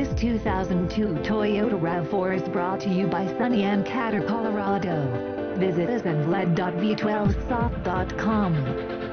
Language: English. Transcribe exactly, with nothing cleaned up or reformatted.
This two thousand two Toyota RAV four is brought to you by Sunny and Cater, Colorado. Visit us at lead dot v twelve soft dot com.